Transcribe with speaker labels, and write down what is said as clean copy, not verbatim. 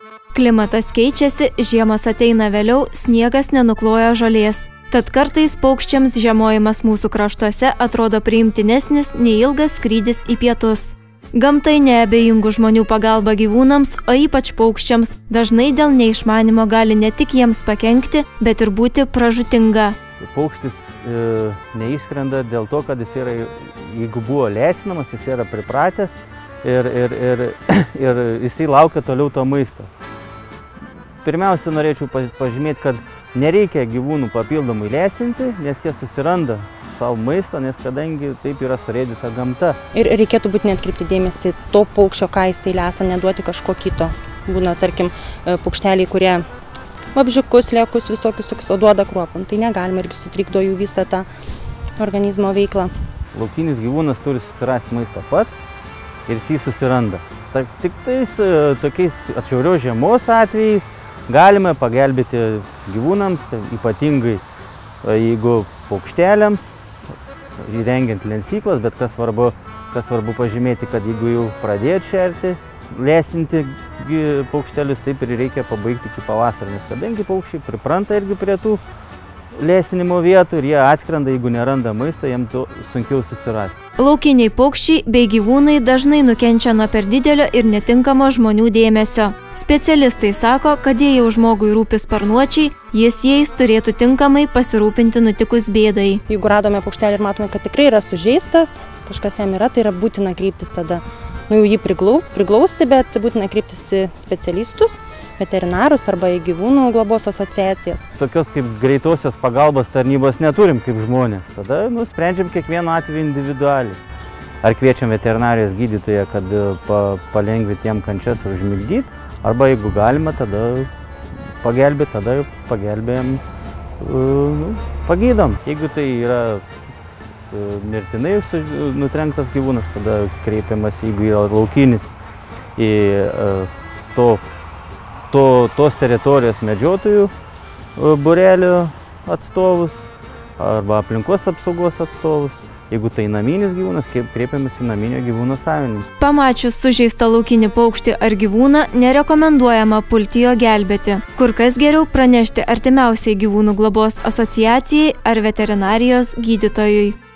Speaker 1: Klimatas keičiasi, žiemos ateina vėliau, sniegas nenukloja žolės. Tad kartais paukščiams žiemojimas mūsų kraštuose atrodo priimtinesnis nei ilgas skrydis į pietus. Gamtai neabejingų žmonių pagalba gyvūnams, o ypač paukščiams, dažnai dėl neišmanimo gali ne tik jiems pakenkti, bet ir būti pražūtinga.
Speaker 2: Paukštis neišskrenda dėl to, kad jis yra, jeigu buvo lesinamas, jis yra pripratęs ir jisai laukia toliau to maisto. Pirmiausia, norėčiau pažymėti, kad nereikia gyvūnų papildomai lesinti, nes jie susiranda savo maistą, nes kadangi taip yra surėdyta gamta. Ir
Speaker 3: reikėtų būtinai atkreipti dėmesį to paukščio, ką jisai lesa, neduoti kažko kito. Būna, tarkim, paukšteliai, kurie vabžiukus, liekus, visokius tokius, o duoda kruopom. Tai negalima, irgi sutrikdo jų visą tą organizmo veiklą.
Speaker 2: Laukinis gyvūnas turi susirasti maistą pats ir jis jį susiranda. Tik tais tokiais atšiaurios žiemos atvejais galime pagelbėti gyvūnams, tai ypatingai jeigu paukšteliams, įrengiant lesyklas, bet kas svarbu pažymėti, kad jeigu jau pradėt šerti, lesinti paukštelius, taip ir reikia pabaigti iki pavasario, nes kadangi paukščiai pripranta irgi prie tų lesinimo vietų ir jie atskrenda, jeigu neranda maisto, jiems to sunkiau susirasti.
Speaker 1: Laukiniai paukščiai bei gyvūnai dažnai nukenčia nuo per didelio ir netinkamo žmonių dėmesio. Specialistai sako, kad jei jau žmogui rūpi sparnuočiai, jis jais turėtų tinkamai pasirūpinti nutikus bėdai.
Speaker 3: Jeigu radome paukštelį ir matome, kad tikrai yra sužeistas, kažkas jam yra, tai yra būtina kreiptis tada. Jau jį priglausti, bet būtina kreiptis į specialistus, veterinarus arba į gyvūnų globos asociaciją.
Speaker 2: Tokios kaip greitosios pagalbos tarnybos neturim kaip žmonės. Tada sprendžiam kiekvieną atvejį individualiai. Ar kviečiam veterinarijos gydytoją, kad palengvinti jiem kančias ir užmigdyti, arba jeigu galima, tada pagelbėti, tada pagelbėjam, pagydom. Jeigu tai yra mirtinai nutrenktas gyvūnas, tada kreipiamas, jeigu yra laukinis, į tos teritorijos medžiotojų būrelio atstovus arba aplinkos apsaugos atstovus. Jeigu tai naminis gyvūnas, kreipiamas į naminio gyvūno savininką.
Speaker 1: Pamačius sužeistą laukinį paukštį ar gyvūną, nerekomenduojama pulti jo gelbėti. Kur kas geriau pranešti artimiausiai gyvūnų globos asociacijai ar veterinarijos gydytojui.